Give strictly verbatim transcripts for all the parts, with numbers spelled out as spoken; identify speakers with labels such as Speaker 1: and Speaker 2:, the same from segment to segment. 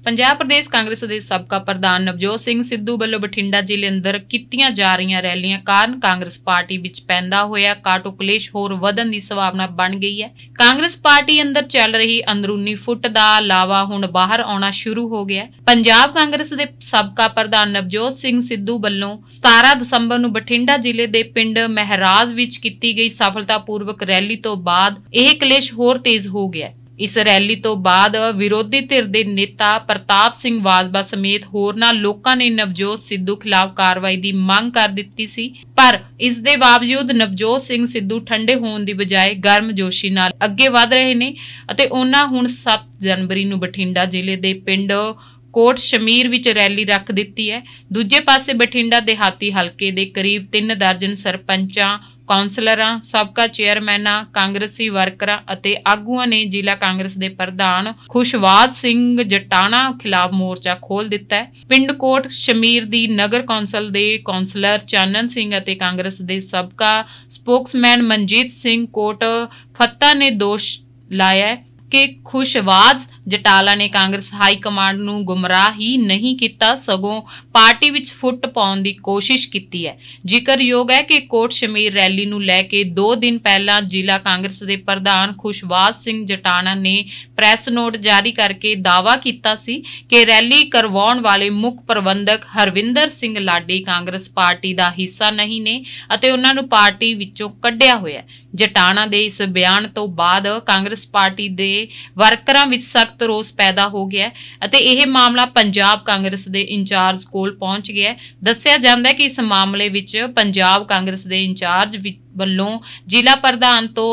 Speaker 1: पंजाब प्रदेश कांग्रेस के सबका प्रधान नवजोत सिंह सिद्धू वालों बठिंडा जिले अंदर कीतियां जा रही रैलियां कारण कांग्रेस पार्टी विच पैंदा होया काटो कलेश होर वधन की संभावना बन गई है। कांग्रेस पार्टी अंदर चल रही अंदरूनी फुट का लावा हुण बाहर आना शुरू हो गया। पंजाब कांग्रेस के सबका प्रधान नवजोत सिंह सिद्धू वालों सतारह दसंबर नूं बठिंडा जिले के पिंड महराज विच कीती गई सफलतापूर्वक रैली तो बाद यह कलेश होर तेज हो गया। इस रैली तो बाद विरोधी धिर दे नेता प्रताप सिंह बाजवा समेत होरना लोकां ने नवजोत सिद्धू खिलाफ कार्रवाई की मांग कर दी सी, पर इस दे बावजूद नवजोत सिंह सिद्धू ठंडे होने की बजाय गर्मजोशी नाल अगे वध रहे ने अते उन्हां हुण सत्त जनवरी नूं बठिंडा जिले दे पिंड कोट शमीर विच रैली रख दिती है। दूजे पासे बठिंडा देहाती हलके दे करीब तीन दर्जन सरपंचां कौंसलरां सबका चेयरमैनां कांग्रेसी वर्करां अते आगूआं ने जिला कांग्रेस दे प्रधान खुशवाद सिंह जटाणा खिलाफ मोर्चा खोल दिता है। पिंड कोट शमीर दी नगर कौंसल दे कौंसलर चानन सिंह अते कांग्रेस दे सबका स्पोक्समैन मनजीत सिंह कोट फत्ता ने दोष लाया है कि खुशवाद जटाला ने कांग्रेस हाई कमांड नूं गुमराह ही नहीं किया सगों पार्टी विच फुट पाउण दी कोशिश की है। जिक्रयोग है कि कोट शमीर रैली नूं लैके दो दिन पहला जिला कांग्रेस के प्रधान खुशवाद सिंह जटाना ने प्रैस नोट जारी करके दावा किया सी कि रैली करवाउण वाले मुख प्रबंधक हरविंदर सिंह लाडी कांग्रेस पार्टी का हिस्सा नहीं ने अते उन्हां नूं पार्टी विचों कढिया होया। जटाना दे इस बयान तो बाद कांग्रेस पार्टी दे वर्करां विच सख्त रोस पैदा हो गया अते यह मामला पंजाब कांग्रेस दे इंचार्ज कोल पहुंच गया। दस्सिया जांदा है कि इस मामले विच पंजाब कांग्रेस दे इंचार्ज वल्लों जिला प्रधान तो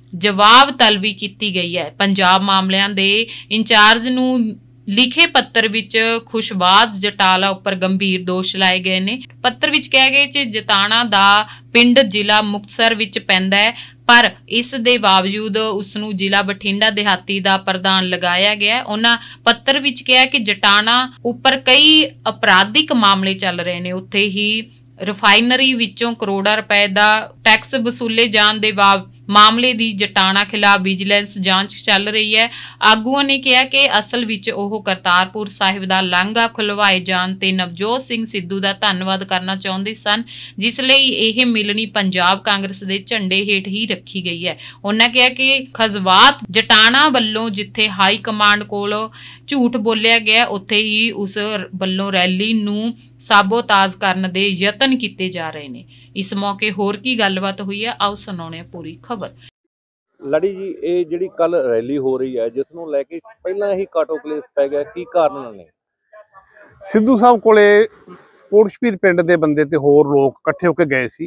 Speaker 1: जवाब तलबी की गई है। पंजाब मामलिਆਂ दे इंचार्ज नूं लिखे पत्र विच खुशवाद जटाला उपर गंभीर दोष लाए गए ने। पत्र विच कहा गया कि जटाना दा पिंड जिला मुक्तसर विच पैंदा है, पर इस दे बावजूद उसनूं जिला बठिंडा देहाती दा प्रधान लगाया गया। उन्हां पत्र विच कहा कि जटाना उपर कई अपराधिक मामले चल रहे ने, उत्थे ही रिफाइनरी विचों करोड़ां रुपए दा टैक्स वसूले जाण दे बावजूद मामले की जटाना खिलाफ विजिलेंस जांच चल रही है। आगूआं ने कहा कि असल विच ओह करतारपुर साहिब का लांघा खुलवाए जाण ते नवजोत सिंह सिद्धू का धन्नवाद करना चाहुंदे सन, जिस लई यह मिलनी पंजाब कांग्रेस के झंडे हेठ ही रखी गई है। उन्होंने कहा कि खजवात जटाना वल्लों जिथे हाई कमांड कोल झूठ बोलिया गया उत्थे ही उस वल्लों रैली नूं साबोताज करने दे यतन किए जा रहे हैं। इस मौके होर की गलबात हुई है, आओ सुनाउने पूरी खबर।
Speaker 2: लड़ी जी ये जिहड़ी कल रैली हो रही है जिसनों लैके पहला ही काटो कलेश पै गया, की कारण ने?
Speaker 3: सिद्धू साहब कोले कोटशमीर पिंड के बंदे ते होर लोग इकट्ठे होकर गए सी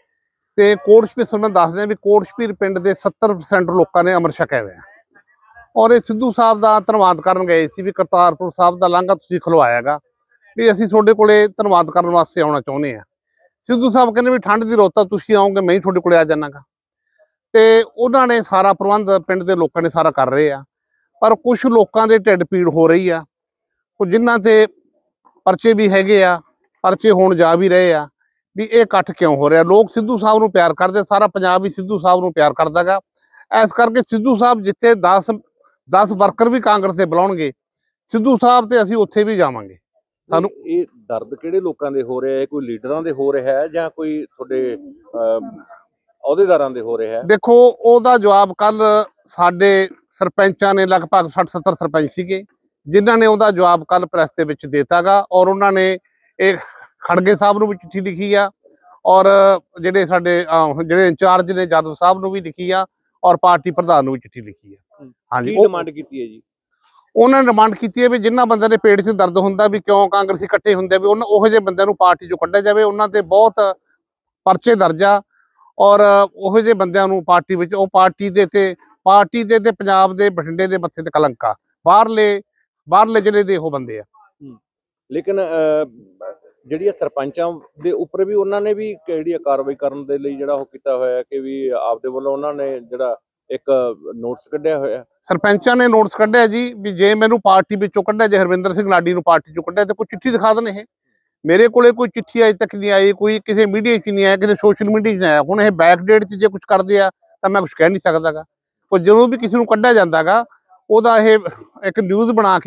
Speaker 3: ते कोटशमीर तुहानूं दस दें भी कोटशमीर पिंड के सत्तर परसेंट लोगों ने अमृत छकिया हुआ और ये सिद्धू साहब का धन्नवाद करन गए सी भी करतारपुर साहब का लांघा तुसीं खुलवायागा भी असीं तुहाडे कोले धन्नवाद करन वास्ते आउणा चाहुंदे आ। सिद्धू साहब कहने भी ठंड की रुत आ तुसीं आओगे मैं ही तुहाडे कोले आ जाणागा ते उन्हां ने सारा प्रबंध पिंड के लोगों ने सारा कर रहे आ, पर कुछ लोगों के ढिड पीड़ हो रही आ, कुछ जिन्हां ते परचे भी हैगे आ, परचे होण जा भी रहे आ भी ये इकट्ठ क्यों हो रहा। लोग सिद्धू साहब नूं प्यार करदे, सारा पंजाब ही सिद्धू साहब नूं प्यार करदा गा। इस करके सिद्धू साहब जिथे दस दस वर्कर भी कांग्रेस के बुलाउणगे सिद्धू साहब ते असीं उत्थे भी जावांगे। सानू
Speaker 2: ये दर्द किहड़े लोकां दे हो रहा है, कोई लीडरां दे हो रहा है जां कोई तुहाडे अहुदेदारां दे हो रहा है? देखो
Speaker 3: ओहदा जवाब कल साडे सरपंचां ने लगभग सठ सत्तर सरपंच सीगे जिन्हां ने ओहदा जवाब कल प्रैस दे विच देता गा और उन्होंने एक खड़गे साहब नूं भी चिट्ठी लिखी आ और जिहड़े साडे जिहड़े इंचार्ज ने यादव साहब नूं भी लिखी आ और पार्टी प्रधान नूं भी चिट्ठी लिखी है। हाँ जी,
Speaker 2: डिमांड कीती है जी
Speaker 3: उन्होंने डिमांड की है भी जिन्होंने बंदे पेट से दर्द होंगे भी क्यों कांग्रेसी इकट्ठे होंगे भी उन्होंने उहो जिहे बंदे नूं पार्टी चों कड्ढिया जाए। उन्होंने बहुत परचे दर्ज आ और उहो जिहे बंदिआं नूं पार्टी विच ओह पार्टी दे ते पार्टी दे ते पंजाब दे बठिंडे दे मत्थे ते कलंक आ, बाहरले बाहरले जिले दे ओह बंदे आ।
Speaker 2: लेकिन जिहड़ियां सरपंचां दे उपर भी उन्होंने भी किहड़ी कार्रवाई करन दे लई जिहड़ा ओह कीता होया कि भी आपदे वल्लों उन्होंने जिहड़ा एक नोटिस कढ़िया होया
Speaker 3: सरपंचां ने नोटिस कढ़िया जी भी जे मैनूं पार्टी विचों कढ़िया जे हरविंदर सिंह लाडी नूं पार्टी चों कढ़िया तो कोई चिट्ठी दिखा देण। ये मेरे कोले कोई चिट्ठी अजे तक नहीं आई, कोई किसी मीडिया च नहीं आया, किसी सोशल मीडिया च नहीं आया। हुण ये बैक डेट च जे कुछ करदे आ तां मैं कुछ कह नहीं सकदा गा। कोई जदों भी किसी नूं कढ़िया जांदा गा ओहदा ये एक न्यूज़ बना के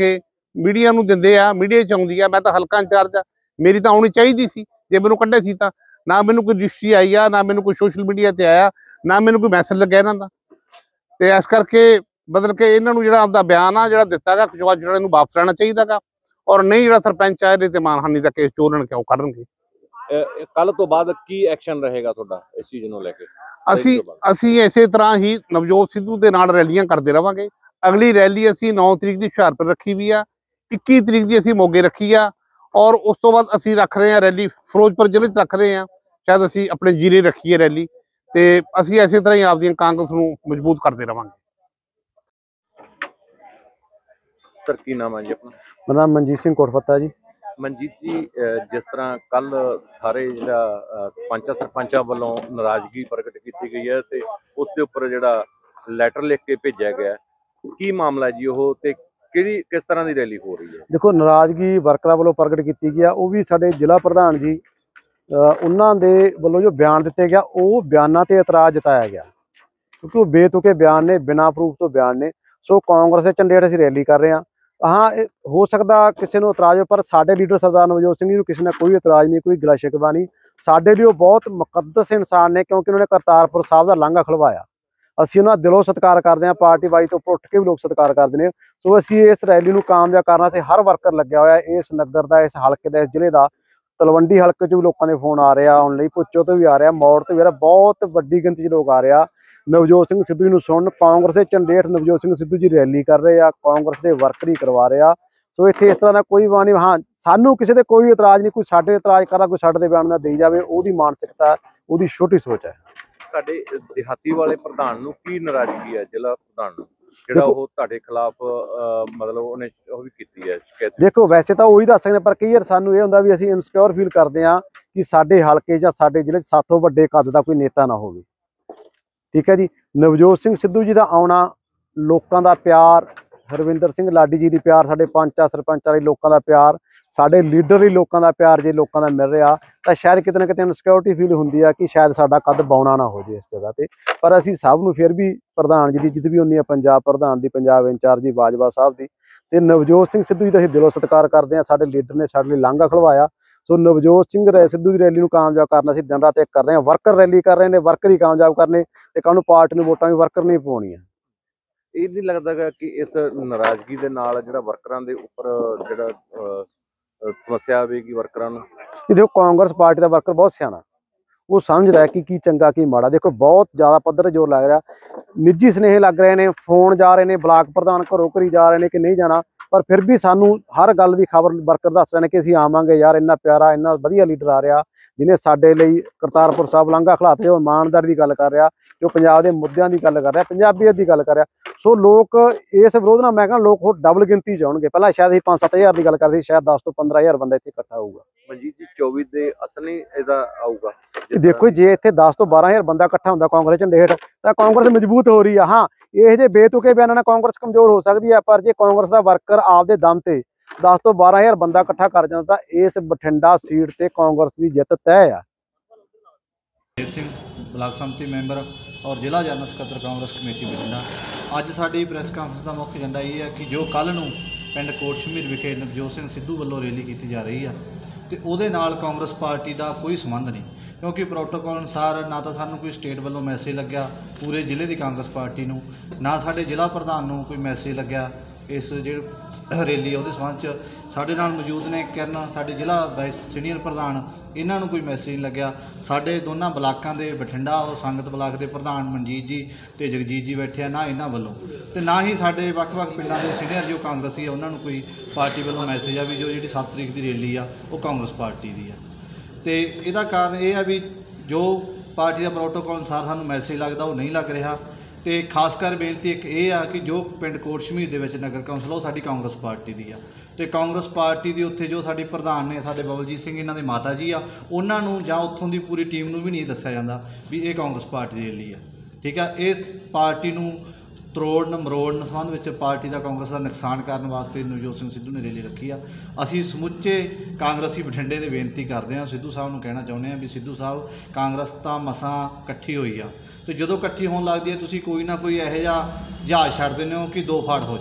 Speaker 3: ਮੀਡੀਆ ਨੂੰ ਦਿੰਦੇ ਆ, ਮੀਡੀਆ 'ਚ ਆਉਂਦੀ ਆ। ਮੈਂ ਤਾਂ ਹਲਕਾ ਇੰਚਾਰਜ ਆ, ਮੇਰੀ ਤਾਂ ਆਉਣੀ ਚਾਹੀਦੀ ਸੀ। ਜੇ ਮੈਨੂੰ ਕੱਢੇ ਸੀ ਤਾਂ ਨਾ ਮੈਨੂੰ ਕੋਈ ਰਜਿਸਟਰੀ ਆਈ ਆ, ਨਾ ਮੈਨੂੰ ਕੋਈ ਸੋਸ਼ਲ ਮੀਡੀਆ ਤੇ ਆਇਆ, ਨਾ ਮੈਨੂੰ ਕੋਈ ਮੈਸੇਜ ਲੱਗਿਆ ਇਹਨਾਂ ਦਾ। ਤੇ ਇਸ ਕਰਕੇ ਬਦਲ ਕੇ ਇਹਨਾਂ ਨੂੰ ਜਿਹੜਾ ਆਪਦਾ ਬਿਆਨ ਆ ਜਿਹੜਾ ਦਿੱਤਾ ਗਾ ਖੁਸ਼ਵਾ ਜਿਹੜਾ ਇਹਨੂੰ ਵਾਪਸ ਲੈਣਾ ਚਾਹੀਦਾ ਗਾ, ਔਰ ਨਹੀਂ ਜਿਹੜਾ ਸਰਪੰਚ ਆ ਇਹਦੇ ਤੇ ਮਾਨਹਾਨੀ ਦਾ ਕੇਸ ਚੋਲਣ ਕਿਉਂ ਕਰਨਗੇ।
Speaker 2: ਕੱਲ ਤੋਂ ਬਾਅਦ ਕੀ ਐਕਸ਼ਨ ਰਹੇਗਾ ਤੁਹਾਡਾ ਇਸ ਚੀਜ਼ ਨੂੰ ਲੈ ਕੇ?
Speaker 3: ਅਸੀਂ ਅਸੀਂ ਇਸੇ ਤਰ੍ਹਾਂ ਹੀ ਨਵਜੋਤ ਸਿੱਧੂ ਦੇ ਨਾਲ ਰੈਲੀਆਂ ਕਰਦੇ ਰਵਾਂਗੇ। ਅਗਲੀ ਰੈਲੀ ਅਸੀਂ ਨੌ ਤਰੀਕ ਦੀ ਹੁਸ਼ਿਆਰਪੁਰ ਰੱਖੀ ਵੀ ਆ, ਇੱਕੀ ਤਰੀਕ ਦੀ ਅਸੀਂ ਮੋਗੇ ਰੱਖੀ ਆ, ਔਰ ਉਸ ਤੋਂ ਬਾਅਦ ਅਸੀਂ ਰੱਖ ਰਹੇ ਹਾਂ ਰੈਲੀ ਫਿਰੋਜ਼ਪੁਰ ਜ਼ਿਲ੍ਹੇ 'ਚ ਰੱਖ ਰਹੇ ਹਾਂ। ਸ਼ਾਇਦ ਅਸੀਂ ਆਪਣੇ ਜ਼ਿਲ੍ਹੇ ਰੱਖੀਏ ਰੈਲੀ, ਤੇ ਅਸੀਂ ਇਸੇ ਤਰ੍ਹਾਂ ਹੀ ਆਪਦੀਆਂ ਕਾਂਗਰਸ ਨੂੰ ਮਜ਼ਬੂਤ ਕਰਦੇ ਰਵਾਂਗੇ।
Speaker 2: ਸਰ ਕੀ ਨਾਮ ਹੈ ਜੀ ਆਪਣਾ?
Speaker 4: ਮੇਰਾ ਨਾਮ ਮਨਜੀਤ ਸਿੰਘ ਕੋਟਫੱਤਾ ਜੀ।
Speaker 2: ਮਨਜੀਤ ਜੀ, ਜਿਸ ਤਰ੍ਹਾਂ ਕੱਲ ਸਾਰੇ ਜਿਹੜਾ ਪੰਚਾਂ ਸਰਪੰਚਾਂ ਵੱਲੋਂ ਨਾਰਾਜ਼ਗੀ ਪ੍ਰਗਟ ਕੀਤੀ ਗਈ ਹੈ ਤੇ ਉਸ ਦੇ ਉੱਪਰ ਜਿਹੜਾ ਲੈਟਰ ਲਿਖ ਕੇ ਭੇਜਿਆ ਗਿਆ, ਕੀ ਮਾਮਲਾ ਜੀ ਉਹ, ਤੇ ਕਿਹੜੀ ਕਿਸ ਤਰ੍ਹਾਂ ਦੀ ਰੈਲੀ ਹੋ ਰਹੀ ਹੈ?
Speaker 4: ਦੇਖੋ, ਨਾਰਾਜ਼ਗੀ ਵਰਕਰਾਂ ਵੱਲੋਂ ਪ੍ਰਗਟ ਕੀਤੀ ਗਿਆ, ਉਹ ਵੀ ਸਾਡੇ ਜ਼ਿਲ੍ਹਾ ਪ੍ਰਧਾਨ ਜੀ ਉਹਨਾਂ ਦੇ ਵੱਲੋਂ ਜੋ ਬਿਆਨ ਦਿੱਤੇ ਗਿਆ, ਉਹ ਬਿਆਨਾਂ ਤੇ ਇਤਰਾਜ਼ ਜਤਾਇਆ ਗਿਆ ਕਿਉਂਕਿ ਉਹ ਬੇਤੁਕੇ ਬਿਆਨ ਨੇ, ਬਿਨਾਂ ਪ੍ਰੂਫ ਤੋਂ ਬਿਆਨ ਨੇ। ਸੋ ਕਾਂਗਰਸ ਦੇ ਝੰਡੇ ਹੇਠ ਅਸੀਂ ਰੈਲੀ ਕਰ ਰਹੇ ਹਾਂ। ਹਾਂ, ਇਹ ਹੋ ਸਕਦਾ ਕਿਸੇ ਨੂੰ ਇਤਰਾਜ਼ ਹੋ, ਪਰ ਸਾਡੇ ਲੀਡਰ ਸਰਦਾਰ ਨਵਜੋਤ ਸਿੰਘ ਜੀ ਨੂੰ ਕਿਸੇ ਨਾਲ ਕੋਈ ਇਤਰਾਜ਼ ਨਹੀਂ, ਕੋਈ ਗਿਲਾ ਸ਼ਿਕਵਾ ਨਹੀਂ। ਸਾਡੇ ਲਈ ਉਹ ਬਹੁਤ ਮੁਕੱਦਸ ਇਨਸਾਨ ਨੇ ਕਿਉਂਕਿ ਉਹਨਾਂ ਨੇ ਕਰਤਾਰਪੁਰ ਸਾਹਿਬ ਦਾ ਲਾਂਘਾ ਖੁਲਵਾਇਆ। ਅਸੀਂ ਉਹਨਾਂ ਦਾ ਦਿਲੋਂ ਸਤਿਕਾਰ ਕਰਦੇ ਹਾਂ, ਪਾਰਟੀ ਵਾਈ ਤੋਂ ਉੱਠ ਕੇ ਵੀ ਲੋਕ ਸਤਿਕਾਰ ਕਰਦੇ ਨੇ। ਸੋ ਅਸੀਂ ਇਸ ਰੈਲੀ ਨੂੰ ਕਾਮਯਾਬ ਕਰਨ ਵਾਸਤੇ ਹਰ ਵਰਕਰ ਲੱਗਿਆ ਹੋਇਆ, ਇਸ ਨਗਰ ਦਾ, ਇਸ ਹਲਕੇ ਦਾ, ਇਸ ਜ਼ਿਲ੍ਹੇ ਦਾ। ਤਲਵੰਡੀ ਹਲਕੇ 'ਚ ਵੀ ਲੋਕਾਂ ਦੇ ਫੋਨ ਆ ਰਿਹਾ ਆਉਣ ਲਈ, ਪੁੱਚੋ ਤੋਂ ਵੀ ਆ ਰਿਹਾ, ਮੌੜ ਤੋਂ ਵੀ ਆ ਰਿਹਾ, ਬਹੁਤ ਵੱਡੀ ਗਿਣਤੀ 'ਚ ਲੋਕ ਆ ਰਿਹਾ ਨਵਜੋਤ ਸਿੰਘ ਸਿੱਧੂ ਜੀ ਨੂੰ ਸੁਣਨ। ਕਾਂਗਰਸ ਦੇ ਝੰਡੇ ਹੇਠ ਨਵਜੋਤ ਸਿੰਘ ਸਿੱਧੂ ਜੀ ਰੈਲੀ ਕਰ ਰਹੇ ਆ, ਕਾਂਗਰਸ ਦੇ ਵਰਕਰ ਹੀ ਕਰਵਾ ਰਹੇ ਆ। ਸੋ ਇੱਥੇ ਇਸ ਤਰ੍ਹਾਂ ਦਾ ਕੋਈ ਵਾ ਨਹੀਂ। ਹਾਂ, ਸਾਨੂੰ ਕਿਸੇ ਤੇ ਕੋਈ ਇਤਰਾਜ਼ ਨਹੀਂ, ਕੋਈ ਸਾਡੇ ਇਤਰਾਜ਼ ਕਰਦਾ, ਕੋਈ ਸਾਡੇ ਦੇ ਬਿਆਨ ਦਾ ਦੇਈ ਜਾਵੇ, ਉਹਦੀ ਮਾਨਸਿਕਤਾ, ਉਹਦੀ ਛੋਟੀ ਸੋਚ ਹੈ।
Speaker 2: ਤੁਹਾਡੇ ਦਿਹਾਤੀ ਵਾਲੇ ਪ੍ਰਧਾਨ ਨੂੰ ਕੀ ਨਾਰਾਜ਼ਗੀ ਹੈ, ਜ਼ਿਲ੍ਹਾ ਪ੍ਰਧਾਨ ਨੂੰ, ਜਿਹੜਾ ਉਹ ਤੁਹਾਡੇ ਖਿਲਾਫ ਮਤਲਬ ਉਹਨੇ ਉਹ ਵੀ ਕੀਤੀ ਹੈ ਸ਼ਿਕਾਇਤ? ਦੇਖੋ,
Speaker 4: ਵੈਸੇ ਤਾਂ ਉਹੀ ਦੱਸ ਸਕਦੇ, ਪਰ ਕਈ ਵਾਰ ਸਾਨੂੰ ਇਹ ਹੁੰਦਾ ਵੀ ਅਸੀਂ ਇਨਸਿਕਿਉਰ ਫੀਲ ਕਰਦੇ ਹਾਂ ਕਿ ਸਾਡੇ ਹਲਕੇ ਜਾਂ ਸਾਡੇ ਜ਼ਿਲ੍ਹੇ 'ਚ ਸਾਥੋਂ ਵੱਡੇ ਕੱਦ ਦਾ ਕੋਈ ਨੇਤਾ ਨਾ ਹੋਵੇ। ਠੀਕ ਹੈ ਜੀ। ਨਵਜੋਤ ਸਿੰਘ ਸਿੱਧੂ ਜੀ ਦਾ ਆਉਣਾ, ਲੋਕਾਂ ਦਾ ਪਿਆਰ, ਹਰਵਿੰਦਰ ਸਿੰਘ ਲਾਡੀ ਜੀ ਦੀ ਪਿਆਰ, ਸਾਡੇ ਪੰਚਾਂ ਸਰਪੰਚਾਂ ਲਈ ਲੋਕਾਂ ਦਾ ਪਿਆਰ, ਸਾਡੇ ਲੀਡਰ ਲਈ ਲੋਕਾਂ ਦਾ ਪਿਆਰ ਜੇ ਲੋਕਾਂ ਦਾ ਮਿਲ ਰਿਹਾ ਤਾਂ ਸ਼ਾਇਦ ਕਿਤੇ ਨਾ ਕਿਤੇ ਇਨਸਿਕਿਉਰਿਟੀ ਫੀਲ ਹੁੰਦੀ ਆ ਕਿ ਸ਼ਾਇਦ ਸਾਡਾ ਕੱਦ ਬੌਣਾ ਨਾ ਹੋ ਜਾਵੇ ਇਸ ਜਗ੍ਹਾ ਤੇ। ਪਰ ਅਸੀਂ ਸਭ ਨੂੰ ਫਿਰ ਵੀ ਪ੍ਰਧਾਨ ਜੀ ਦੀ ਜਿੱਦ ਵੀ ਹੁੰਦੀ ਆ, ਪੰਜਾਬ ਪ੍ਰਧਾਨ ਦੀ, ਪੰਜਾਬ ਇੰਚਾਰਜ ਦੀ, ਬਾਜਵਾ ਸਾਹਿਬ ਦੀ, ਤੇ ਨਵਜੋਤ ਸਿੰਘ ਸਿੱਧੂ ਜੀ ਦਾ ਅਸੀਂ ਦਿਲੋਂ ਸਤਿਕਾਰ ਕਰਦੇ ਹਾਂ। ਸਾਡੇ ਲੀਡਰ ਨੇ ਸਾਡੇ ਲਈ ਲਾਂਘਾ ਖੁਲਵਾਇਆ। ਸੋ ਨਵਜੋਤ ਸਿੰਘ ਸਿੱਧੂ ਦੀ ਰੈਲੀ ਨੂੰ ਕਾਮਯਾਬ ਕਰਨਾ ਅਸੀਂ ਦਿਨ ਰਾਤ ਇੱਕ ਕਰ ਰਹੇ ਹਾਂ। ਵਰਕਰ ਰੈਲੀ ਕਰ ਰਹੇ ਨੇ, ਵਰਕਰ ਹੀ ਕਾਮਯਾਬ ਕਰਨੇ, ਤੇ ਕੱਲ੍ਹ ਨੂੰ ਪਾਰਟੀ ਨੂੰ ਵੋਟਾਂ ਵੀ ਵਰਕਰ ਨਹੀਂ ਪਾਉਣੀਆਂ।
Speaker 2: ਇਹ ਨਹੀਂ ਲੱਗਦਾ ਕਿ ਇਸ ਨਾਰਾਜ਼ਗੀ ਦੇ ਨਾਲ ਜਿਹੜਾ ਵਰਕਰਾਂ ਦੇ ਉੱਪਰ ਜਿਹੜਾ ਸਮੱਸਿਆ ਆਵੇਗੀ ਵਰਕਰਾਂ ਨੂੰ?
Speaker 4: ਇਹ ਦੇਖੋ, ਕਾਂਗਰਸ ਪਾਰਟੀ ਦਾ ਵਰਕਰ ਬਹੁਤ ਸਿਆਣਾ, ਉਹ ਸਮਝਦਾ ਹੈ ਕਿ ਕੀ ਚੰਗਾ ਕੀ ਮਾੜਾ। ਦੇਖੋ, ਬਹੁਤ ਜ਼ਿਆਦਾ ਪੱਧਰ ਤੇ ਜ਼ੋਰ ਲੱਗ ਰਿਹਾ, ਨਿੱਜੀ ਸੁਨੇਹੇ ਲੱਗ ਰਹੇ ਨੇ, ਫੋਨ ਜਾ ਰਹੇ ਨੇ, ਬਲਾਕ ਪ੍ਰਧਾਨ ਘਰੋਂ ਘਰੀ ਜਾ ਰਹੇ ਨੇ ਕਿ ਨਹੀਂ ਜਾਣਾ, ਪਰ ਫਿਰ ਵੀ ਸਾਨੂੰ ਹਰ ਗੱਲ ਦੀ ਖਬਰ ਵਰਕਰ ਦੱਸ ਰਹੇ ਨੇ ਕਿ ਅਸੀਂ ਆਵਾਂਗੇ ਯਾਰ, ਇੰਨਾ ਪਿਆਰਾ, ਇੰਨਾ ਵਧੀਆ ਲੀਡਰ ਆ ਰਿਹਾ ਜਿਹਨੇ ਸਾਡੇ ਲਈ ਕਰਤਾਰਪੁਰ ਸਾਹਿਬ ਲਾਂਘਾ ਖਿਲਾਤਾ, ਜੋ ਇਮਾਨਦਾਰੀ ਦੀ ਗੱਲ ਕਰ ਰਿਹਾ, ਜੋ ਪੰਜਾਬ ਦੇ ਮੁੱਦਿਆਂ ਦੀ ਗੱਲ ਕਰ ਰਿਹਾ, ਪੰਜਾਬੀਅਤ ਦੀ ਗੱਲ ਕਰ ਰਿਹਾ। ਸੋ ਲੋਕ ਇਸ ਵਿਰੋਧ ਨਾਲ, ਮੈਂ ਕਹਿੰਦਾ ਲੋਕ ਹੋਰ ਡਬਲ ਗਿਣਤੀ ਚ ਆਉਣਗੇ। ਪਹਿਲਾਂ ਸ਼ਾਇਦ ਅਸੀਂ ਪੰਜ ਸੱਤ ਹਜ਼ਾਰ ਦੀ ਗੱਲ ਕਰਦੇ, ਸ਼ਾਇਦ ਦਸ ਤੋਂ ਪੰਦਰਾਂ ਹਜ਼ਾਰ ਬੰਦਾ ਇੱਥੇ ਇਕੱਠਾ ਹੋਊਗਾ।
Speaker 2: ਮਨਜੀਤ ਜੀ, ਚੌਵੀ ਦੇ ਅਸਲੀ ਇਹਦਾ ਆਊਗਾ?
Speaker 4: ਦੇਖੋ, ਜੇ ਇੱਥੇ ਦਸ ਤੋਂ ਬਾਰਾਂ ਹਜ਼ਾਰ ਬੰਦਾ ਇਕੱਠਾ ਹੁੰਦਾ ਕਾਂਗਰਸ ਝੰਡੇ ਹੇਠ ਤਾਂ ਕਾਂਗਰਸ ਮਜ਼ਬੂਤ ਹੋ ਰਹੀ ਆ। ਹਾਂ, ਇਹ ਜਿਹੇ ਬੇਤੁਕੇ ਬਿਆਨਾਂ ਨਾਲ ਕਾਂਗਰਸ ਕਮਜ਼ੋਰ ਹੋ ਸਕਦੀ ਹੈ, ਪਰ ਜੇ ਕਾਂਗਰਸ ਦਾ ਵਰਕਰ ਆਪਦੇ ਦਮ ਤੇ ਦਸ ਤੋਂ ਬਾਰਾਂ ਹਜ਼ਾਰ ਬੰਦਾ ਇਕੱਠਾ ਕਰ ਜਾਂਦਾ ਤਾਂ ਇਸ ਬਠਿੰਡਾ ਸੀਟ ਤੇ ਕਾਂਗਰਸ ਦੀ ਜਿੱਤ ਤੈਅ ਆ।
Speaker 5: ਸਿੰਘ ਬਲਾਕ ਸੰਮਤੀ ਮੈਂਬਰ ਔਰ ਜ਼ਿਲ੍ਹਾ ਜਨਰਲ ਸਕੱਤਰ ਕਾਂਗਰਸ ਕਮੇਟੀ ਬਠਿੰਡਾ। ਅੱਜ ਸਾਡੀ ਪ੍ਰੈਸ ਕਾਨਫਰੰਸ ਦਾ ਮੁੱਖ ਏਜੰਡਾ ਇਹ ਹੈ ਕਿ ਜੋ ਕੱਲ੍ਹ ਨੂੰ ਪਿੰਡ ਕੋਟ ਸ਼ਮੀਰ ਵਿਖੇ ਨਵਜੋਤ ਸਿੰਘ ਸਿੱਧੂ ਵੱਲੋਂ ਰੈਲੀ ਕੀਤੀ ਜਾ ਰਹੀ ਆ ਤੇ ਉਹਦੇ ਨਾਲ ਕਾਂਗਰਸ ਪਾਰਟੀ ਦਾ ਕੋਈ ਸੰਬੰਧ ਨਹੀਂ, ਕਿਉਂਕਿ ਪ੍ਰੋਟੋਕਾਲ ਅਨੁਸਾਰ ਨਾ ਤਾਂ ਸਾਨੂੰ ਕੋਈ ਸਟੇਟ ਵੱਲੋਂ ਮੈਸੇਜ ਲੱਗਿਆ ਪੂਰੇ ਜ਼ਿਲ੍ਹੇ ਦੀ ਕਾਂਗਰਸ ਪਾਰਟੀ ਨੂੰ, ਨਾ ਸਾਡੇ ਜ਼ਿਲ੍ਹਾ ਪ੍ਰਧਾਨ ਨੂੰ ਕੋਈ ਮੈਸੇਜ ਲੱਗਿਆ ਇਸ ਜਿਹੜੀ ਰੈਲੀ ਉਹਦੇ ਸੰਬੰਧ 'ਚ। ਸਾਡੇ ਨਾਲ ਮੌਜੂਦ ਨੇ ਕਿਰਨ, ਸਾਡੇ ਜ਼ਿਲ੍ਹਾ ਵਾਈਸ ਸੀਨੀਅਰ ਪ੍ਰਧਾਨ, ਇਹਨਾਂ ਨੂੰ ਕੋਈ ਮੈਸੇਜ ਨਹੀਂ ਲੱਗਿਆ। ਸਾਡੇ ਦੋਨਾਂ ਬਲਾਕਾਂ ਦੇ ਬਠਿੰਡਾ ਔਰ ਸੰਗਤ ਬਲਾਕ ਦੇ ਪ੍ਰਧਾਨ ਮਨਜੀਤ ਜੀ ਤੇ ਜਗਜੀਤ ਜੀ ਬੈਠੇ ਆ, ਨਾ ਇਹਨਾਂ ਵੱਲੋਂ, ਤੇ ਨਾ ਹੀ ਸਾਡੇ ਵੱਖ-ਵੱਖ ਪਿੰਡਾਂ ਦੇ ਸੀਨੀਅਰ ਜੋ ਕਾਂਗਰਸੀ ਆ ਉਹਨਾਂ ਨੂੰ ਕੋਈ ਪਾਰਟੀ ਵੱਲੋਂ ਮੈਸੇਜ ਆ ਵੀ ਜੋ ਜਿਹੜੀ ਸੱਤ ਤਰੀਕ ਦੀ ਰੈਲੀ ਆ ਉਹ ਕਾਂਗਰਸ ਪਾਰਟੀ ਦੀ ਆ। ਤੇ ਇਹਦਾ ਕਾਰਨ ਇਹ ਆ ਵੀ ਜੋ ਪਾਰਟੀ ਦਾ ਪ੍ਰੋਟੋਕਾਲ ਅਨੁਸਾਰ ਸਾਨੂੰ ਮੈਸੇਜ ਲੱਗਦਾ ਉਹ ਨਹੀਂ ਲੱਗ ਰਿਹਾ। ਤੇ ਖਾਸ ਕਰ ਬੇਨਤੀ ਇੱਕ ਇਹ ਆ ਕਿ ਜੋ ਪਿੰਡ ਕੋਟ ਸ਼ਮੀਰ ਦੇ ਵਿੱਚ ਨਗਰ ਕੌਂਸਲ ਉਹ ਸਾਡੀ ਕਾਂਗਰਸ ਪਾਰਟੀ ਦੀ ਆ, ਤੇ ਕਾਂਗਰਸ ਪਾਰਟੀ ਦੀ ਉੱਥੇ ਜੋ ਸਾਡੇ ਪ੍ਰਧਾਨ ਨੇ ਸਾਡੇ ਬਬਲਜੀਤ ਸਿੰਘ ਇਹਨਾਂ ਦੇ ਮਾਤਾ ਜੀ ਆ, ਉਹਨਾਂ ਨੂੰ ਜਾਂ ਉੱਥੋਂ ਦੀ ਪੂਰੀ ਟੀਮ ਨੂੰ ਵੀ ਨਹੀਂ ਦੱਸਿਆ ਜਾਂਦਾ ਵੀ ਇਹ ਕਾਂਗਰਸ ਪਾਰਟੀ ਦੀ ਰੈਲੀ ਆ। ਠੀਕ ਆ, ਇਸ ਪਾਰਟੀ ਨੂੰ ਤਰੋੜਨ ਮਰੋੜਨ ਸੰਬੰਧ ਵਿੱਚ ਪਾਰਟੀ ਦਾ ਕਾਂਗਰਸ ਦਾ ਨੁਕਸਾਨ ਕਰਨ ਵਾਸਤੇ ਨਵਜੋਤ ਸਿੰਘ ਸਿੱਧੂ ਨੇ ਰੈਲੀ ਰੱਖੀ ਆ। ਅਸੀਂ ਸਮੁੱਚੇ ਕਾਂਗਰਸੀ ਬਠਿੰਡੇ ਦੇ ਬੇਨਤੀ ਕਰਦੇ ਹਾਂ, ਸਿੱਧੂ ਸਾਹਿਬ ਨੂੰ ਕਹਿਣਾ ਚਾਹੁੰਦੇ ਹਾਂ ਵੀ ਸਿੱਧੂ ਸਾਹਿਬ, ਕਾਂਗਰਸ ਤਾਂ ਮਸਾਂ ਇਕੱਠੀ ਹੋਈ ਆ, ਤੇ ਜਦੋਂ ਇਕੱਠੀ ਹੋਣ ਲੱਗਦੀ ਹੈ ਤੁਸੀਂ ਕੋਈ ਨਾ ਕੋਈ ਇਹੋ ਜਿਹਾ ਜਹਾਜ਼ ਛੱਡ ਦਿੰਦੇ ਹੋ ਕਿ ਦੋ ਫਾੜ ਹੋ ਜੇ।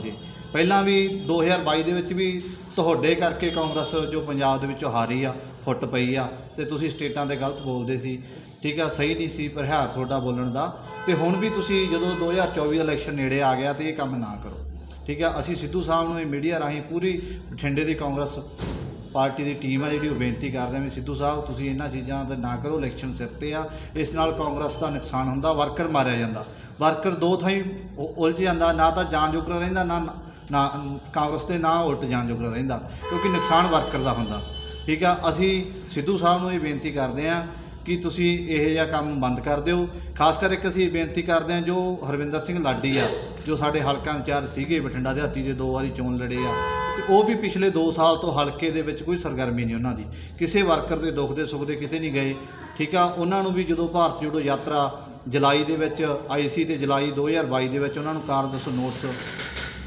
Speaker 5: ਪਹਿਲਾਂ ਵੀ ਦੋ ਹਜ਼ਾਰ ਬਾਈ ਦੇ ਵਿੱਚ ਵੀ ਤੁਹਾਡੇ ਕਰਕੇ ਕਾਂਗਰਸ ਜੋ ਪੰਜਾਬ ਦੇ ਵਿੱਚੋਂ ਹਾਰੀ ਆ, ਫੁੱਟ ਪਈ ਆ, ਤੇ ਤੁਸੀਂ ਸਟੇਟਾਂ 'ਤੇ ਗਲਤ ਬੋਲਦੇ ਸੀ, ਠੀਕ ਆ, ਸਹੀ ਨਹੀਂ ਸੀ ਪ੍ਰਹਾਰ ਤੁਹਾਡਾ ਬੋਲਣ ਦਾ। ਤੇ ਹੁਣ ਵੀ ਤੁਸੀਂ ਜਦੋਂ ਦੋ ਹਜ਼ਾਰ ਚੌਵੀ ਦਾ ਇਲੈਕਸ਼ਨ ਨੇੜੇ ਆ ਗਿਆ ਤੇ ਇਹ ਕੰਮ ਨਾ ਕਰੋ, ਠੀਕ ਆ। ਅਸੀਂ ਸਿੱਧੂ ਸਾਹਿਬ ਨੂੰ ਇਹ ਮੀਡੀਆ ਰਾਹੀਂ ਪੂਰੀ ਬਠਿੰਡੇ ਦੀ ਕਾਂਗਰਸ ਪਾਰਟੀ ਦੀ ਟੀਮ ਆ ਜਿਹੜੀ ਉਹ ਬੇਨਤੀ ਕਰਦੇ ਹਾਂ ਵੀ ਸਿੱਧੂ ਸਾਹਿਬ ਤੁਸੀਂ ਇਹਨਾਂ ਚੀਜ਼ਾਂ ਦਾ ਨਾ ਕਰੋ, ਇਲੈਕਸ਼ਨ ਸਿਰ 'ਤੇ ਆ, ਇਸ ਨਾਲ ਕਾਂਗਰਸ ਦਾ ਨੁਕਸਾਨ ਹੁੰਦਾ, ਵਰਕਰ ਮਾਰਿਆ ਜਾਂਦਾ, ਵਰਕਰ ਦੋ ਥਾਈਂ ਉਲਝ ਜਾਂਦਾ, ਨਾ ਤਾਂ ਜਾਨ ਜੋਗਰਾ ਰਹਿੰਦਾ, ਨਾ ਨਾ ਕਾਂਗਰਸ ਦੇ ਨਾ ਉਲਟ ਜਾਨ ਜੋਗਰਾ ਰਹਿੰਦਾ, ਕਿਉਂਕਿ ਨੁਕਸਾਨ ਵਰਕਰ ਦਾ ਹੁੰਦਾ, ਠੀਕ ਆ। ਅਸੀਂ ਸਿੱਧੂ ਸਾਹਿਬ ਨੂੰ ਇਹ ਬੇਨਤੀ ਕਰਦੇ ਹਾਂ ਕਿ ਤੁਸੀਂ ਇਹ ਜਿਹਾ ਕੰਮ ਬੰਦ ਕਰ ਦਿਓ। ਖਾਸ ਕਰਕੇ ਅਸੀਂ ਬੇਨਤੀ ਕਰਦੇ ਹਾਂ ਜੋ ਹਰਵਿੰਦਰ ਸਿੰਘ ਲਾਡੀ ਆ, ਜੋ ਸਾਡੇ ਹਲਕਾ ਇੰਚਾਰਜ ਸੀਗੇ ਬਠਿੰਡਾ ਦਿਹਾਤੀ ਦੇ, ਦੋ ਵਾਰੀ ਚੋਣ ਲੜੇ ਆ, ਤੇ ਉਹ ਵੀ ਪਿਛਲੇ ਦੋ ਸਾਲ ਤੋਂ ਹਲਕੇ ਦੇ ਵਿੱਚ ਕੋਈ ਸਰਗਰਮੀ ਨਹੀਂ ਉਹਨਾਂ ਦੀ, ਕਿਸੇ ਵਰਕਰ ਦੇ ਦੁੱਖ ਦੇ ਸੁੱਖ ਦੇ ਕਿਤੇ ਨਹੀਂ ਗਏ, ਠੀਕ ਆ। ਉਹਨਾਂ ਨੂੰ ਵੀ ਜਦੋਂ ਭਾਰਤ ਜੋੜੋ ਯਾਤਰਾ ਜੁਲਾਈ ਦੇ ਵਿੱਚ ਆਈ ਸੀ ਤੇ ਜੁਲਾਈ ਦੋ ਹਜ਼ਾਰ ਬਾਈ ਦੇ ਵਿੱਚ ਉਹਨਾਂ ਨੂੰ ਕਾਰਨ ਦੱਸੋ ਨੋਟਿਸ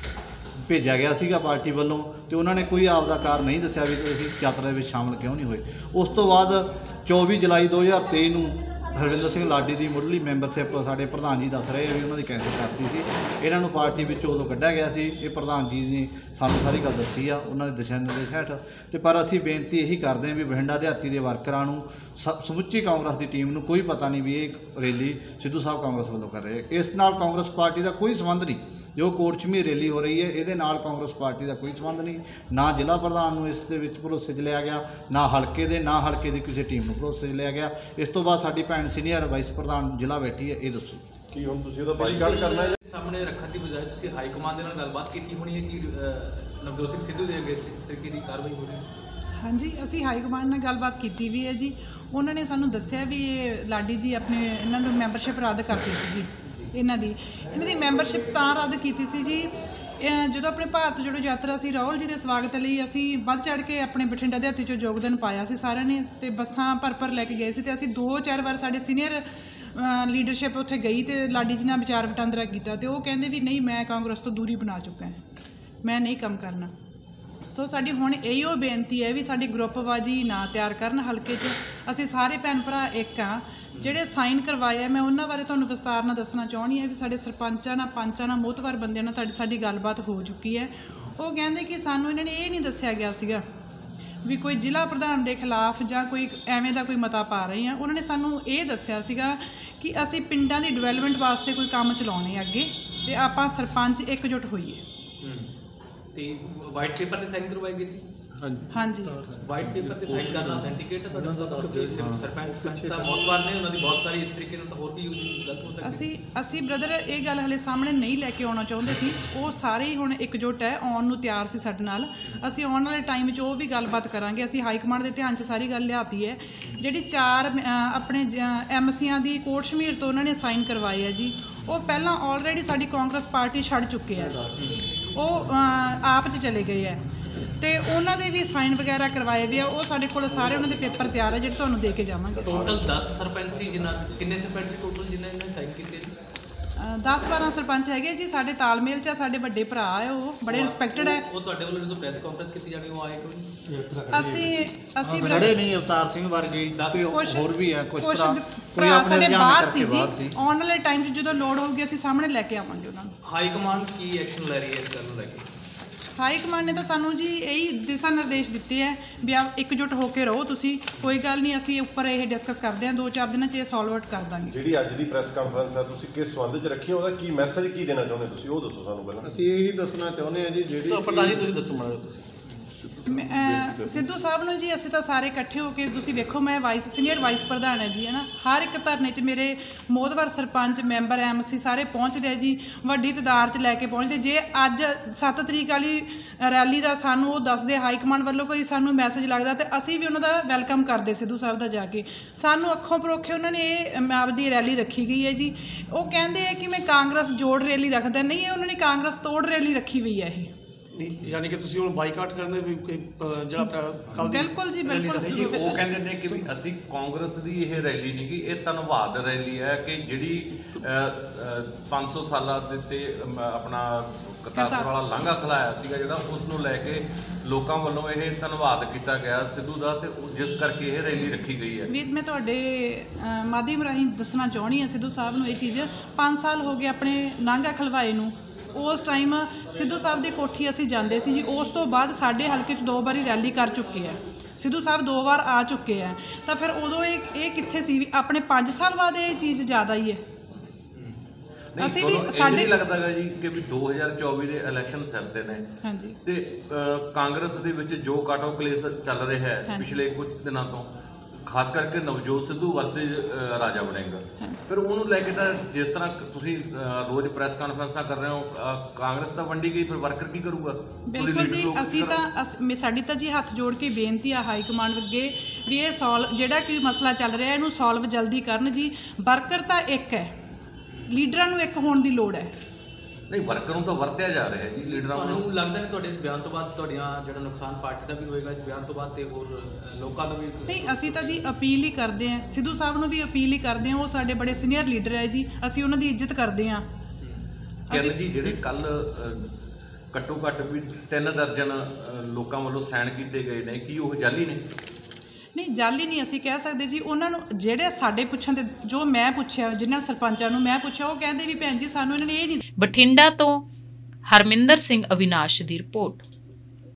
Speaker 5: ਭੇਜਿਆ ਗਿਆ ਸੀਗਾ ਪਾਰਟੀ ਵੱਲੋਂ, ਤੇ ਉਹਨਾਂ ਨੇ ਕੋਈ ਆਪਦਾ ਕਾਰਨ ਨਹੀਂ ਦੱਸਿਆ ਵੀ ਅਸੀਂ ਯਾਤਰਾ ਦੇ ਵਿੱਚ ਸ਼ਾਮਲ ਕਿਉਂ ਨਹੀਂ ਹੋਏ। ਉਸ ਤੋਂ ਬਾਅਦ ਚੌਵੀ ਜੁਲਾਈ ਦੋ ਹਜ਼ਾਰ ਤੇਈ ਨੂੰ ਹਰਵਿੰਦਰ ਸਿੰਘ ਲਾਡੀ ਦੀ ਮੁੱਢਲੀ ਮੈਂਬਰਸ਼ਿਪ ਸਾਡੇ ਪ੍ਰਧਾਨ ਜੀ ਦੱਸ ਰਹੇ ਆ ਵੀ ਉਹਨਾਂ ਦੀ ਕੈਂਸਲ ਕਰਤੀ ਸੀ, ਇਹਨਾਂ ਨੂੰ ਪਾਰਟੀ ਵਿੱਚੋਂ ਉਦੋਂ ਕੱਢਿਆ ਗਿਆ ਸੀ। ਇਹ ਪ੍ਰਧਾਨ ਜੀ ਨੇ ਸਾਨੂੰ ਸਾਰੀ ਗੱਲ ਦੱਸੀ ਆ ਉਹਨਾਂ ਦੇ ਦਿਸ਼ਾ ਨਿਰਦੇਸ਼ ਹੇਠ। ਤੇ ਪਰ ਅਸੀਂ ਬੇਨਤੀ ਇਹੀ ਕਰਦੇ ਹਾਂ ਵੀ ਬਠਿੰਡਾ ਦਿਹਾਤੀ ਦੇ ਵਰਕਰਾਂ ਨੂੰ, ਸਮੁੱਚੀ ਕਾਂਗਰਸ ਦੀ ਟੀਮ ਨੂੰ ਕੋਈ ਪਤਾ ਨਹੀਂ ਵੀ ਇਹ ਰੈਲੀ ਸਿੱਧੂ ਸਾਹਿਬ ਕਾਂਗਰਸ ਵੱਲੋਂ ਕਰ ਰਹੇ। ਇਸ ਨਾਲ ਕਾਂਗਰਸ ਪਾਰਟੀ ਦਾ ਕੋਈ ਸੰਬੰਧ ਨਹੀਂ, ਜੋ ਕੋਟ ਸ਼ਮੀਰ ਰੈਲੀ ਹੋ ਰਹੀ ਹੈ ਇਹਦੇ ਨਾਲ ਕਾਂਗਰਸ ਪਾਰਟੀ ਦਾ ਕੋਈ ਸੰਬੰਧ ਨਹੀਂ। ਨਾ ਜ਼ਿਲ੍ਹਾ ਪ੍ਰਧਾਨ ਨੂੰ ਇਸ ਦੇ ਵਿੱਚ ਭਰੋਸੇ 'ਚ ਲਿਆ ਗਿਆ, ਨਾ ਹਲਕੇ ਦੇ, ਨਾ ਹਲਕੇ ਦੀ ਕਿਸੇ ਟੀਮ ਨੂੰ ਭਰੋਸੇ 'ਚ ਲਿਆ ਗਿਆ। ਇਸ ਤੋਂ ਬਾਅਦ ਸਾਡੀ ਭੈਣ ਸੀਨੀਅਰ ਵਾਈਸ ਪ੍ਰਧਾਨ ਜ਼ਿਲ੍ਹਾ ਬੈਠੀ ਹੈ, ਇਹ ਦੱਸੋ
Speaker 6: ਕੀ ਹੁਣ ਤੁਸੀਂ ਉਹਦਾ ਬਾਈਕਾਟ ਕਰਨਾ ਹੈ?
Speaker 7: ਸਾਹਮਣੇ ਰੱਖਣ ਦੀ ਬਜਾਏ ਤੁਸੀਂ ਹਾਈ ਕਮਾਂਡ ਦੇ ਨਾਲ ਗੱਲਬਾਤ ਕੀਤੀ ਹੋਣੀ ਹੈ ਕਿ ਨਵਜੋਤ ਸਿੰਘ ਸਿੱਧੂ ਦੇ ਅਗੇਂਸਟ ਇਸ ਤਰੀਕੇ ਦੀ ਕਾਰਵਾਈ ਹੋ ਰਹੀ ਹੈ?
Speaker 8: ਹਾਂਜੀ, ਅਸੀਂ ਹਾਈ ਕਮਾਂਡ ਨਾਲ ਗੱਲਬਾਤ ਕੀਤੀ ਵੀ ਹੈ ਜੀ। ਉਹਨਾਂ ਨੇ ਸਾਨੂੰ ਦੱਸਿਆ ਵੀ ਇਹ ਲਾਡੀ ਜੀ ਆਪਣੇ ਇਹਨਾਂ ਨੂੰ ਮੈਂਬਰਸ਼ਿਪ ਰੱਦ ਕਰਤੀ ਸੀਗੀ, ਇਹਨਾਂ ਦੀ ਇਹਨਾਂ ਦੀ ਮੈਂਬਰਸ਼ਿਪ ਤਾਂ ਰੱਦ ਕੀਤੀ ਸੀ ਜੀ ਜਦੋਂ ਆਪਣੇ ਭਾਰਤ ਜੋੜੋ ਯਾਤਰਾ ਸੀ, ਰਾਹੁਲ ਜੀ ਦੇ ਸਵਾਗਤ ਲਈ ਅਸੀਂ ਵੱਧ ਚੜ੍ਹ ਕੇ ਆਪਣੇ ਬਠਿੰਡਾ ਦਿਹਾਤੀ 'ਚੋਂ ਯੋਗਦਾਨ ਪਾਇਆ ਸੀ ਸਾਰਿਆਂ ਨੇ, ਤੇ ਬੱਸਾਂ ਭਰ ਭਰ ਲੈ ਕੇ ਗਏ ਸੀ, ਤੇ ਅਸੀਂ ਦੋ ਚਾਰ ਵਾਰ ਸਾਡੇ ਸੀਨੀਅਰ ਲੀਡਰਸ਼ਿਪ ਉੱਥੇ ਗਈ ਤੇ ਲਾਡੀ ਜੀ ਨਾਲ ਵਿਚਾਰ ਵਟਾਂਦਰਾ ਕੀਤਾ, ਤੇ ਉਹ ਕਹਿੰਦੇ ਵੀ ਨਹੀਂ ਮੈਂ ਕਾਂਗਰਸ ਤੋਂ ਦੂਰੀ ਬਣਾ ਚੁੱਕਾ, ਮੈਂ ਨਹੀਂ ਕੰਮ ਕਰਨਾ। ਸੋ ਸਾਡੀ ਹੁਣ ਇਹੋ ਬੇਨਤੀ ਹੈ ਵੀ ਸਾਡੀ ਗਰੁੱਪਬਾਜੀ ਨਾ ਤਿਆਰ ਕਰਨ ਹਲਕੇ 'ਚ। ਅਸੀਂ ਸਾਰੇ ਭੈਣ ਭਰਾ ਇੱਕ ਹਾਂ। ਜਿਹੜੇ ਸਾਈਨ ਕਰਵਾਏ ਆ ਮੈਂ ਉਹਨਾਂ ਬਾਰੇ ਤੁਹਾਨੂੰ ਵਿਸਤਾਰ ਨਾਲ ਦੱਸਣਾ ਚਾਹੁੰਦੀ ਹਾਂ ਵੀ ਸਾਡੇ ਸਰਪੰਚਾਂ ਨਾਲ, ਪੰਚਾਂ ਨਾਲ, ਮੋਹਤਵਾਰ ਬੰਦਿਆਂ ਨਾਲ ਤੁਹਾਡੀ ਸਾਡੀ ਗੱਲਬਾਤ ਹੋ ਚੁੱਕੀ ਹੈ। ਉਹ ਕਹਿੰਦੇ ਕਿ ਸਾਨੂੰ ਇਹਨਾਂ ਨੇ ਇਹ ਨਹੀਂ ਦੱਸਿਆ ਗਿਆ ਸੀਗਾ ਵੀ ਕੋਈ ਜ਼ਿਲ੍ਹਾ ਪ੍ਰਧਾਨ ਦੇ ਖਿਲਾਫ ਜਾਂ ਕੋਈ ਐਵੇਂ ਦਾ ਕੋਈ ਮਤਾ ਪਾ ਰਹੇ ਆ। ਉਹਨਾਂ ਨੇ ਸਾਨੂੰ ਇਹ ਦੱਸਿਆ ਸੀਗਾ ਕਿ ਅਸੀਂ ਪਿੰਡਾਂ ਦੀ ਡਿਵੈਲਪਮੈਂਟ ਵਾਸਤੇ ਕੋਈ ਕੰਮ ਚਲਾਉਣੇ ਅੱਗੇ, ਤੇ ਆਪਾਂ ਸਰਪੰਚ ਇਕਜੁੱਟ ਹੋਈਏ।
Speaker 7: ਤੇ ਵਾਈਟ ਪੇਪਰ ਤੇ ਸਾਈਨ ਕਰਵਾਏ ਗਏ ਸੀ?
Speaker 8: ਹਾਂਜੀ,
Speaker 7: ਵਾਈਟ ਪੇਪਰ ਤੇ ਸਾਈਨ ਕਰਨਾ ਅਥੈਂਟੀਕੇਟ ਹੈ ਤੁਹਾਡਾ? ਸਰਪੰਚ ਦਾ ਮੌਤਵਾਰ ਨੇ ਉਹਨਾਂ ਦੀ ਬਹੁਤ ਸਾਰੀ ਇਸ ਤਰੀਕੇ ਨਾਲ ਤਾਂ ਹੋਰ ਵੀ ਗਲਤ ਹੋ ਸਕਦੀ।
Speaker 8: ਅਸੀਂ ਅਸੀਂ ਬ੍ਰਦਰ ਇਹ ਗੱਲ ਹਲੇ ਸਾਹਮਣੇ ਨਹੀਂ ਲੈ ਕੇ ਆਉਣਾ ਚਾਹੁੰਦੇ ਸੀ। ਉਹ ਸਾਰੇ ਹੀ ਹੁਣ ਇਕਜੁੱਟ ਹੈ, ਆਉਣ ਨੂੰ ਤਿਆਰ ਸੀ ਸਾਡੇ ਨਾਲ। ਅਸੀਂ ਆਉਣ ਵਾਲੇ ਟਾਈਮ 'ਚ ਉਹ ਵੀ ਗੱਲਬਾਤ ਕਰਾਂਗੇ। ਅਸੀਂ ਹਾਈ ਕਮਾਂਡ ਦੇ ਧਿਆਨ 'ਚ ਸਾਰੀ ਗੱਲ ਲਿਆਤੀ ਹੈ। ਜਿਹੜੀ ਚਾਰ ਆਪਣੇ ਐਮ ਸੀਆਂ ਦੀ ਕੋਟ ਸ਼ਮੀਰ ਤੋਂ ਉਹਨਾਂ ਨੇ ਸਾਈਨ ਕਰਵਾਏ ਆ ਜੀ, ਉਹ ਪਹਿਲਾਂ ਆਲਰੇਡੀ ਸਾਡੀ ਕਾਂਗਰਸ ਪਾਰਟੀ ਛੱਡ ਚੁੱਕੇ ਆ, ਉਹ ਆਪ 'ਚ ਚਲੇ ਗਏ ਹੈ, ਤੇ ਉਹਨਾਂ ਦੇ ਵੀ ਸਾਈਨ ਵਗੈਰਾ ਕਰਵਾਏ ਵੀ ਆ। ਉਹ ਸਾਡੇ ਕੋਲ ਸਾਰੇ ਉਹਨਾਂ ਦੇ ਪੇਪਰ ਤਿਆਰ ਹੈ ਜਿਹੜੇ ਤੁਹਾਨੂੰ ਦੇ ਕੇ ਜਾਵਾਂਗੇ।
Speaker 7: ਟੋਟਲ ਦਸ ਸਰਪੰਚ ਸੀ, ਜਿਨ੍ਹਾਂ ਕਿੰਨੇ ਸਰਪੰਚ ਸੀ ਟੋਟਲ ਜਿਨ੍ਹਾਂ ਨੇ ਸਾਈਨ ਕੀਤੇ ਜੀ?
Speaker 8: ਦਸ ਬਾਰਾਂ ਸਰਪੰਚ ਹੈਗੇ ਜੀ, ਸਾਡੇ ਤਾਲਮੇਲ 'ਚ ਸਾਡੇ ਵੱਡੇ ਭਰਾ ਹੈ, ਉਹ ਬੜੇ ਰਿਸਪੈਕਟਡ ਹੈ।
Speaker 7: ਉਹ ਤੁਹਾਡੇ ਵੱਲੋਂ ਜਦੋਂ ਪ੍ਰੈਸ ਕਾਨਫਰੰਸ ਕੀਤੀ ਜਾਣੀ ਉਹ ਆਏ ਕੋਈ?
Speaker 8: ਅਸੀਂ ਅਸੀਂ
Speaker 5: ਖੜੇ ਨਹੀਂ, ਅਵਤਾਰ ਸਿੰਘ ਵਰਗੇ ਹੋਰ ਵੀ ਆ ਕੁਝ ਭਰਾ, ਕੋਈ
Speaker 8: ਭਰਾ
Speaker 5: ਆਪਣੇ
Speaker 8: ਸਾਡੇ
Speaker 5: ਰੁਝਾਨ
Speaker 8: ਬਾਹਰ
Speaker 5: ਕਰਕੇ
Speaker 8: ਸੀ ਜੀ। ਆਉਣ ਵਾਲੇ ਟਾਈਮ 'ਚ ਜਦੋਂ ਲੋੜ ਹੋਊਗੀ ਅਸੀਂ ਸਾਹਮਣੇ ਲੈ ਕੇ ਆਵਾਂਗੇ ਉਹਨਾਂ ਨੂੰ।
Speaker 7: ਹਾਈ ਕਮਾਂਡ ਕੀ ਐਕਸ਼ਨ ਲੈ ਰਹੀ ਹੈ ਇਸ ਗੱਲ ਨੂੰ ਲੈ ਕੇ?
Speaker 8: ਹਾਈ ਕਮਾਂਡ ਨੇ ਤਾਂ ਸਾਨੂੰ ਜੀ ਇਹੀ ਦਿਸ਼ਾ ਨਿਰਦੇਸ਼ ਦਿੱਤੇ ਹੈ ਵੀ ਆ ਇਕਜੁੱਟ ਹੋ ਕੇ ਰਹੋ ਤੁਸੀਂ, ਕੋਈ ਗੱਲ ਨਹੀਂ, ਅਸੀਂ ਉੱਪਰ ਇਹ ਡਿਸਕਸ ਕਰਦੇ ਹਾਂ, ਦੋ ਚਾਰ ਦਿਨਾਂ 'ਚ ਇਹ ਸੋਲਵ ਆਊਟ ਕਰ ਦਾਂਗੇ।
Speaker 6: ਜਿਹੜੀ ਅੱਜ ਦੀ ਪ੍ਰੈਸ ਕਾਨਫਰੰਸ ਹੈ ਤੁਸੀਂ ਕਿਸ ਸੰਬੰਧ 'ਚ ਰੱਖੀ, ਉਹਦਾ ਕੀ ਮੈਸੇਜ ਕੀ ਦੇਣਾ ਚਾਹੁੰਦੇ ਤੁਸੀਂ, ਉਹ ਦੱਸੋ ਸਾਨੂੰ ਪਹਿਲਾਂ।
Speaker 5: ਅਸੀਂ ਇਹੀ ਦੱਸਣਾ ਚਾਹੁੰਦੇ ਹਾਂ ਜੀ, ਜਿਹੜੀ
Speaker 7: ਪ੍ਰਧਾਨ ਜੀ ਤੁਸੀਂ ਦੱਸੋ ਮਾੜਾ ਤੁਸੀਂ।
Speaker 8: ਸਿੱਧੂ ਸਾਹਿਬ ਨੂੰ ਜੀ ਅਸੀਂ ਤਾਂ ਸਾਰੇ ਇਕੱਠੇ ਹੋ ਕੇ, ਤੁਸੀਂ ਵੇਖੋ ਮੈਂ ਵਾਈਸ ਸੀਨੀਅਰ ਵਾਈਸ ਪ੍ਰਧਾਨ ਹੈ ਜੀ, ਹੈ ਨਾ। ਹਰ ਇੱਕ ਧਰਨੇ 'ਚ ਮੇਰੇ ਮੋਹਤਵਾਰ ਸਰਪੰਚ, ਮੈਂਬਰ, ਐਮ ਸੀ ਸਾਰੇ ਪਹੁੰਚਦੇ ਆ ਜੀ, ਵੱਡੀ ਤਾਦਾਦ 'ਚ ਲੈ ਕੇ ਪਹੁੰਚਦੇ। ਜੇ ਅੱਜ ਸੱਤ ਤਰੀਕ ਵਾਲੀ ਰੈਲੀ ਦਾ ਸਾਨੂੰ ਉਹ ਦੱਸਦੇ ਹਾਈ ਕਮਾਂਡ ਵੱਲੋਂ ਕੋਈ ਸਾਨੂੰ ਮੈਸੇਜ ਲੱਗਦਾ, ਤੇ ਅਸੀਂ ਵੀ ਉਹਨਾਂ ਦਾ ਵੈਲਕਮ ਕਰਦੇ ਸਿੱਧੂ ਸਾਹਿਬ ਦਾ ਜਾ ਕੇ। ਸਾਨੂੰ ਅੱਖੋਂ ਪਰੋਖੇ ਉਹਨਾਂ ਨੇ ਇਹ ਆਪਦੀ ਰੈਲੀ ਰੱਖੀ ਗਈ ਹੈ ਜੀ। ਉਹ ਕਹਿੰਦੇ ਆ ਕਿ ਮੈਂ ਕਾਂਗਰਸ ਜੋੜ ਰੈਲੀ ਰੱਖਦਾ, ਨਹੀਂ, ਉਹਨਾਂ ਨੇ ਕਾਂਗਰਸ ਤੋੜ ਰੈਲੀ ਰੱਖੀ ਹੋਈ ਹੈ ਇਹ।
Speaker 7: ਯਾਨੀ ਕਿ ਤੁਸੀਂ ਹੁਣ ਬਾਈਕਾਟ ਕਰਨੇ ਵੀ ਜਿਹੜਾ ਕੱਲ ਦੀ
Speaker 8: ਬਿਲਕੁਲ ਜੀ, ਬਿਲਕੁਲ।
Speaker 9: ਉਹ ਕਹਿੰਦੇ ਨੇ ਕਿ ਵੀ ਅਸੀਂ ਕਾਂਗਰਸ ਦੀ ਇਹ ਰੈਲੀ ਨਹੀਂ ਗੀ, ਇਹ ਧੰਨਵਾਦ ਰੈਲੀ ਹੈ ਕਿ ਜਿਹੜੀ ਪੰਜ ਸੌ ਸਾਲਾਂ ਦੇ ਤੇ ਆਪਣਾ ਕਰਤਾਰਪੁਰ ਵਾਲਾ ਲਾਂਘਾ ਖਲਾਇਆ ਸੀਗਾ ਜਿਹੜਾ, ਉਸ ਨੂੰ ਲੈ ਕੇ ਲੋਕਾਂ ਵੱਲੋਂ ਇਹ ਧੰਨਵਾਦ ਕੀਤਾ ਗਿਆ ਸਿੱਧੂ ਦਾ, ਤੇ ਜਿਸ ਕਰਕੇ ਇਹ ਰੈਲੀ ਰੱਖੀ ਗਈ ਹੈ।
Speaker 8: ਵੀਰ ਮੈਂ ਤੁਹਾਡੇ ਮਾਧਿਅਮ ਰਾਹੀਂ ਦੱਸਣਾ ਚਾਹੁੰਦੀ ਹਾਂ ਸਿੱਧੂ ਸਾਹਿਬ ਨੂੰ ਇਹ ਚੀਜ਼, ਪੰਜ ਸਾਲ ਹੋ ਗਏ ਆਪਣੇ ਲਾਂਘਾ ਖਲਵਾਏ ਨੂੰ, ਉਸ ਟਾਈਮ ਸਿੱਧੂ ਸਾਹਿਬ ਦੀ ਕੋਠੀ ਅਸੀਂ ਜਾਂਦੇ ਸੀ ਜੀ। ਉਸ ਤੋਂ ਬਾਅਦ ਸਾਡੇ ਹਲਕੇ 'ਚ ਦੋ ਵਾਰੀ ਰੈਲੀ ਕਰ ਚੁੱਕੇ ਆ ਸਿੱਧੂ ਸਾਹਿਬ, ਦੋ ਵਾਰ ਆ ਚੁੱਕੇ ਆ। ਤਾਂ ਫਿਰ ਉਦੋਂ ਇਹ ਇਹ ਕਿੱਥੇ ਸੀ ਵੀ ਆਪਣੇ ਪੰਜ ਸਾਲ ਬਾਅਦ ਇਹ ਚੀਜ਼ ਜ਼ਿਆਦਾ ਹੀ ਹੈ। ਅਸੀਂ ਵੀ ਸਾਡੇ
Speaker 9: ਲੱਗਦਾ ਹੈ ਜੀ ਕਿ ਵੀ ਦੋ ਹਜ਼ਾਰ ਚੌਵੀ ਦੇ ਇਲੈਕਸ਼ਨ ਸਿਰ ਤੇ ਨੇ।
Speaker 8: ਹਾਂਜੀ।
Speaker 9: ਤੇ ਕਾਂਗਰਸ ਦੇ ਵਿੱਚ ਜੋ ਕਾਟੋ ਕਲੇਸ਼ ਚੱਲ ਰਿਹਾ ਹੈ ਪਿਛਲੇ ਕੁਝ ਦਿਨਾਂ ਤੋਂ, ਖਾਸ ਕਰਕੇ ਨਵਜੋਤ ਸਿੱਧੂ ਵਰਸਸ ਰਾਜਾ ਵੜਿੰਗ, ਫਿਰ ਉਹਨੂੰ ਲੈ ਕੇ ਤਾਂ ਜਿਸ ਤਰ੍ਹਾਂ ਤੁਸੀਂ ਰੋਜ਼ ਪ੍ਰੈਸ ਕਾਨਫਰੰਸਾਂ ਕਰ ਰਹੇ ਹੋ, ਕਾਂਗਰਸ ਤਾਂ ਵੰਡੀ ਗਈ, ਫਿਰ ਵਰਕਰ ਕੀ ਕਰੂਗਾ?
Speaker 8: ਬਿਲਕੁਲ ਜੀ, ਅਸੀਂ ਤਾਂ ਸਾਡੀ ਤਾਂ ਜੀ ਹੱਥ ਜੋੜ ਕੇ ਬੇਨਤੀ ਆ ਹਾਈ ਕਮਾਂਡ ਅੱਗੇ ਵੀ ਇਹ ਸੋਲਵ ਜਿਹੜਾ ਕਿ ਮਸਲਾ ਚੱਲ ਰਿਹਾ ਇਹਨੂੰ ਸੋਲਵ ਜਲਦੀ ਕਰਨ ਜੀ। ਵਰਕਰ ਤਾਂ ਇੱਕ ਹੈ, ਲੀਡਰਾਂ ਨੂੰ ਇੱਕ ਹੋਣ ਦੀ ਲੋੜ ਹੈ।
Speaker 9: ਨਹੀਂ, ਵਰਕਰ ਨੂੰ ਤਾਂ ਵਰਤਿਆ ਜਾ ਰਿਹਾ ਹੈ ਜੀ ਲੀਡਰਾਂ ਨੂੰ।
Speaker 7: ਤੁਹਾਨੂੰ ਲੱਗਦਾ ਨਹੀਂ ਤੁਹਾਡੇ ਇਸ ਬਿਆਨ ਤੋਂ ਬਾਅਦ ਤੁਹਾਡੀਆਂ ਜਿਹੜਾ ਨੁਕਸਾਨ ਪਾਰਟੀ ਦਾ ਵੀ ਹੋਏਗਾ ਇਸ ਬਿਆਨ ਤੋਂ ਬਾਅਦ ਤੇ ਹੋਰ ਲੋਕਾਂ ਦਾ ਵੀ?
Speaker 8: ਨਹੀਂ, ਅਸੀਂ ਤਾਂ ਜੀ ਅਪੀਲ ਹੀ ਕਰਦੇ ਹਾਂ, ਸਿੱਧੂ ਸਾਹਿਬ ਨੂੰ ਵੀ ਅਪੀਲ ਹੀ ਕਰਦੇ ਹਾਂ। ਉਹ ਸਾਡੇ ਬੜੇ ਸੀਨੀਅਰ ਲੀਡਰ ਹੈ ਜੀ, ਅਸੀਂ ਉਹਨਾਂ ਦੀ ਇੱਜ਼ਤ ਕਰਦੇ ਹਾਂ।
Speaker 9: ਕਿਰਨ ਜੀ, ਜਿਹੜੇ ਕੱਲ ਘੱਟੋ ਘੱਟ ਵੀ ਤਿੰਨ ਦਰਜਨ ਲੋਕਾਂ ਵੱਲੋਂ ਸਾਈਨ ਕੀਤੇ ਗਏ ਨੇ, ਕੀ ਉਹ ਜਾਲੀ ਨੇ?
Speaker 8: ਨਹੀਂ, ਜਾਲੀ ਨਹੀਂ ਅਸੀਂ ਕਹਿ ਸਕਦੇ ਜੀ। ਉਹਨਾਂ ਨੂੰ ਜਿਹੜੇ ਸਾਡੇ ਪੁੱਛਣ ਤੇ ਜੋ ਮੈਂ ਪੁੱਛਿਆ, ਜਿਨ੍ਹਾਂ ਸਰਪੰਚਾਂ ਨੂੰ ਮੈਂ ਪੁੱਛਿਆ, ਉਹ ਕਹਿੰਦੇ ਵੀ ਭੈਣ ਜੀ ਸਾਨੂੰ ਇਹਨਾਂ ਨੇ ਇਹ ਨਹੀਂ।
Speaker 1: ਬਠਿੰਡਾ ਤੋਂ ਹਰਮਿੰਦਰ ਸਿੰਘ ਅਵਿਨਾਸ਼ ਦੀ ਰਿਪੋਰਟ।